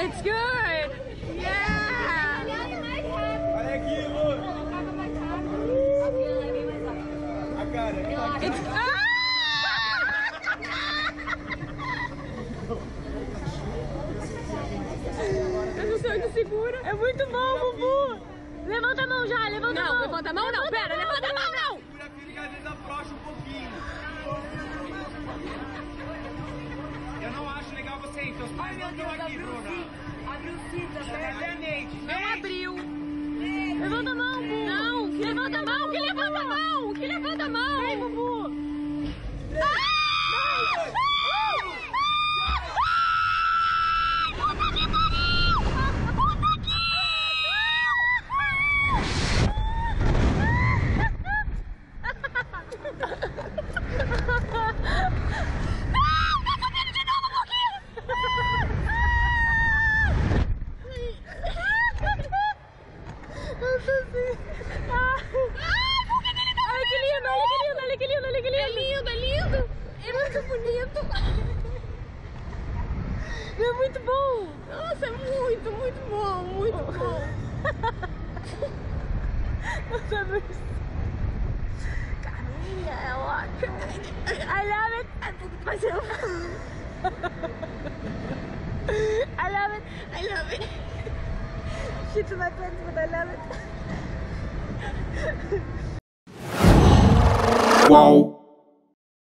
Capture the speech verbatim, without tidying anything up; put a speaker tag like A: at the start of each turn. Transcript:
A: It's good. Yeah.
B: Olha aqui, Lu. A cara.
A: It's ah! Eu não sei onde segura. É muito bom, Bubu. Levanta a mão já, levanta
C: Não,
A: a mão.
C: levanta a mão não, pera, levanta a mão não.
B: Segura firme que às vezes afrouxa um pouquinho. Eu não acho legal você ir. Seus pais não estão aqui, Bruna.
D: Abriu o cinto,
B: Cadê a Neide?
C: Não abriu.
A: Levanta a mão, Bubu.
C: Não, que levanta a mão, que levanta a mão, que levanta a mão.
A: Vem, Bubu. É muito bom!
C: Nossa, é muito, muito bom, muito bom.
A: Carminha, é ótimo! I love it! Mas eu... I love it!
C: I love it.
A: Shit to my pants, but I love it!
B: Uau!